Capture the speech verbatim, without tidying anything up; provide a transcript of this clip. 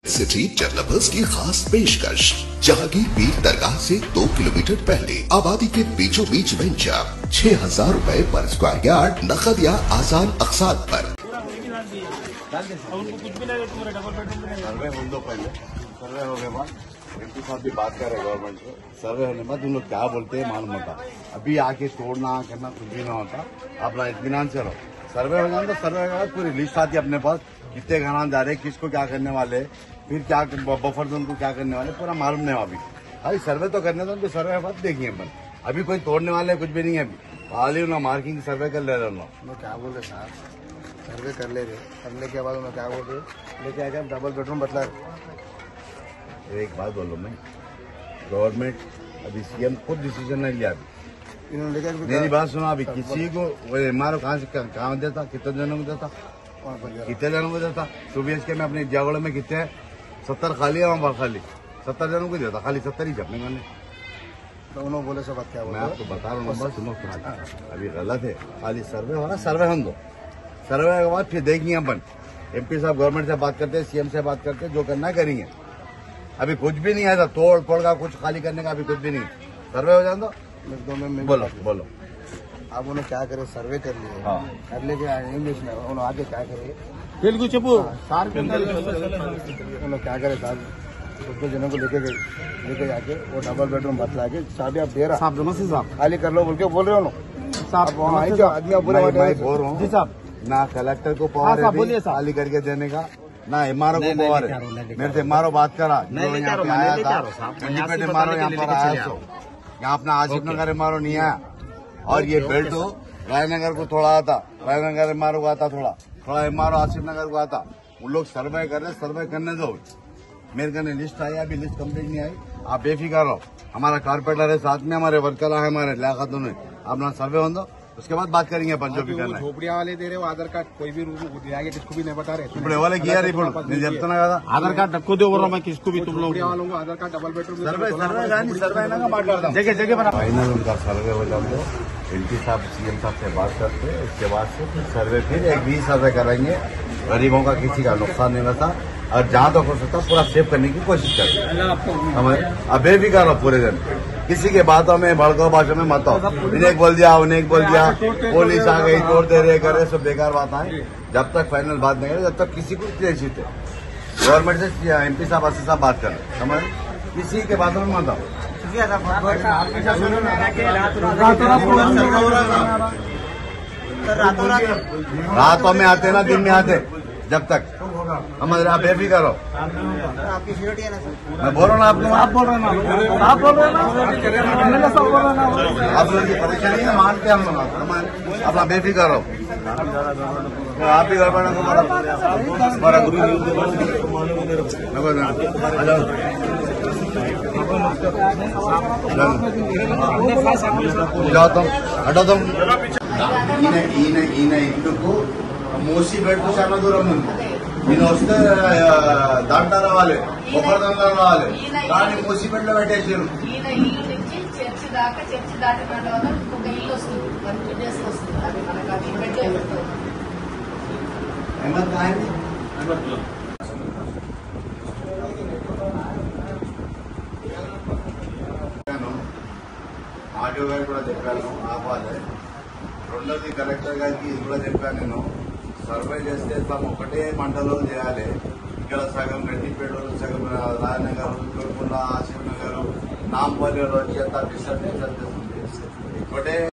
City developers की खास पेशकश जहांगीर पीर दरगाह से दो किलोमीटर पहले आबादी के बीचों बीच वेंचर छह हजार रूपए पर स्क्वायर यार्ड नकद या आसान अकसात पर। सर्वे हो दो पहले सर्वे हो गए बाद एमपी साहब भी बात कर रहे गवर्नमेंट से। सर्वे होने बाद उन लोग क्या बोलते हैं मालूम होता। अभी आके तोड़ना करना कुछ भी ना होता। अपना इत्मीनान से रहो। सर्वे हो जाए तो सर्वे के बाद पूरी लिस्ट आती है अपने पास, कितने घरान जा रहे, किसको क्या करने वाले, फिर क्या बफर जोन को क्या करने वाले, पूरा मालूम नहीं अभी। भाई सर्वे तो करने दो, सर्वे के बाद देखिए अपन। अभी कोई तोड़ने वाले कुछ भी नहीं है। अभी खाली ना मार्किंग सर्वे कर ले रहे लोग। क्या बोल रहे साहब, सर्वे कर ले रहे, करने के बाद उन्होंने क्या बोल रहे, लेके आके डबल बेडरूम बतला। एक बात बोलो, मैं गवर्नमेंट अभी सीएम खुद डिसीजन नहीं लिया अभी। इन्होंने लेकर मेरी बात सुनो, अभी किसी को मारो कहाँ से कहाँ देता, कितने जनों को देता, कितने जनों को देता। टू बी एच के में अपने जागोड़े में कितने है, सत्तर खाली है, वहाँ खाली सत्तर जनों को देता, खाली सत्तर ही छपने मैंने। तो उन्होंने बोले सब क्या मैं आपको बता रहा हूँ, सुनो अभी गलत है। खाली सर्वे हो रहा, सर्वे हम दो, सर्वे के बाद फिर देखेंगे अपन। एमपी साहब गवर्नमेंट से बात करते हैं, सीएम से बात करते हैं, जो करना करेंगे। अभी कुछ भी नहीं है, तोड़ फोड़ का कुछ खाली करने का अभी कुछ भी नहीं। सर्वे हो जाए तो दो में बोलो बोलो। अब उन्हें क्या करे, सर्वे कर लिए, हाँ। कर लेके इंग्लिश में उन्होंने आगे क्या करे, తెలుగు చెప్పు उन्होंने क्या करे साहब, दो जनों को लेके गए, लेके जाके वो डबल बेडरूम बतला के चाबी आप दे रहा साहब नमस्ते साहब खाली कर लो बोल के बोल रहे हो साहब आदमी आप बुरे मैं मैं बोल रहा जी हूँ साहब ना कलेक्टर को हाँ पावर साहब, है बोलिए अभी साहब। खाली करके देने का, ना एमआरओ को नहीं, पावर नहीं, है। नहीं, नहीं, मेरे से एमआरओ बात करा, नहीं, जो नहीं, यहाँ पे नहीं, आया नहीं, था, नहीं, साहब, मैं इंडिपेंडेंट यहाँ से एमआरओ बताने यहाँ के पर लिए आया लेके तो यहाँ अपना आसिफ नगर एमआरओ नहीं आया। और ये बेल्ट तो रायनगर को थोड़ा आता, रायनगर एमआरओ को आता, थोड़ा थोड़ा एमआरओ आसिफ नगर को आता। उन लोग सर्वे कर रहे, सर्वे करने दो। मेरे कहने लिस्ट आई, अभी लिस्ट कंप्लीट नहीं आई। आप बेफिक्र रहो, हमारा कारपेंटर है साथ में, हमारे वर्कर है, हमारे लियाकतों ने अपना सर्वे हो दो, उसके बाद बात करेंगे अपन जो भी करना है। झोपड़िया वाले दे रहे हो आधार कार्ड, कोई भी रूम दिया गया किसको भी नहीं बता रहे, ఇప్పుడు ఎవరికి ఇయ్యారు ఇప్పుడు నేను చెప్తున్నా కదా आधार कार्ड रखो दो बोल रहा मैं किसको भी तुम लोग झोपड़िया वालों को Aadhaar card double bedroom survey survey కానీ సర్వే అయినాక మాట్లాడదాం जगह जगह बना फाइनल उनका सर्वे हो जाए, एमपी साहब सीएम साहब से बात करते, उसके बाद से फिर सर्वे फिर एक भी सर्वे करेंगे। गरीबों का किसी का नुकसान नहीं होता और जहाँ तक हो सकता पूरा सेव करने की कोशिश करें। हमें अब बेफिक्र रहो पूरे दिन, किसी के बातों में भड़काऊ भाषा में मत आओ। इन्हें बोल दिया उन्हें बोल दिया, पुलिस आ गई तोड़ दे रहे करे, सब बेकार बात है। जब तक फाइनल बात नहीं करे जब तक किसी को चित है। गवर्नमेंट से एमपी साहब अस्सी साहब बात करें, समझ किसी के बातों में मत आओ। रातों में आते ना दिन में आते, जब तक समझ रहे आप बेफिक्र रहो। मैं बोल रहा हूँ ना, आप लोग आप बोल रहे ना, आप बोल रहे ना, आप लोगों की परेशानी है, मानते हम लोग, अपना बेफिक्र रहो। आप भी गड़बड़ हमारा गुरु जाओ तुम हटो तुम ఈయన ఈయన ఈయన ఇందుకు మూసి బెడ్కు చాలా దూరం ఉంది. ఈయన వస్తే దాంట్లో రావాలి, ఒకరి దాంట్లో రావాలి, కానీ మూసి బెడ్లో పెట్టేసారు. ఈయన ఇల్లు నుంచి చర్చి దాకా చర్చి దాటిన తర్వాత ఒక ఇల్లు వస్తుంది, వన్ టూ డేస్ వస్తుంది. అది మనకు అది బెడ్ ఏమంతా అయింది ఆడియో గారు కూడా చెప్పాను ఆపాలి. రెండోది కలెక్టర్ గారికి ఇది కూడా చెప్పాను నేను, సర్వే చేస్తే తమ ఒకటే మండలం చేయాలి. ఇక్కడ సగం రెడ్డిపేట, సగం రాయనగర్, కోరుకొండ, ఆసిఫ్ నగర్, నాంపల్లి వచ్చి అంతా డిస్టర్బెన్స్ ఒకటే